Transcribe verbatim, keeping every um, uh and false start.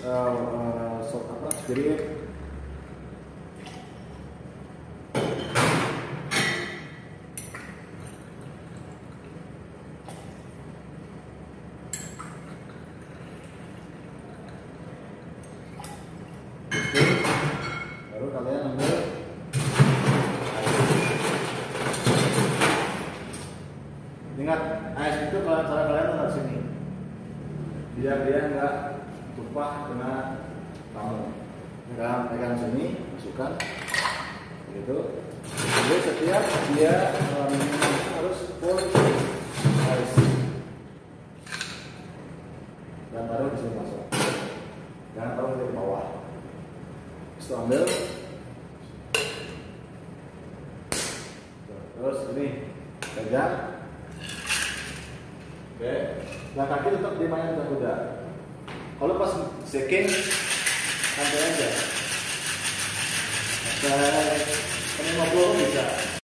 uh, uh, sok apa spirit. Baru kalian ambil ingat, ais itu kalau cara kalian taruh sini biar dia nggak tumpah kena tamu. Pegang pegang sini, masukkan gitu. Jadi setiap dia um, harus full ais dan taruh di sini masuk. Jangan taruh di bawah. Setelah ambil, terus ini pegang. Oke, nah kaki tetap di mana kuda. Kalau pas shaking, santai aja. Sampai lima puluh bisa.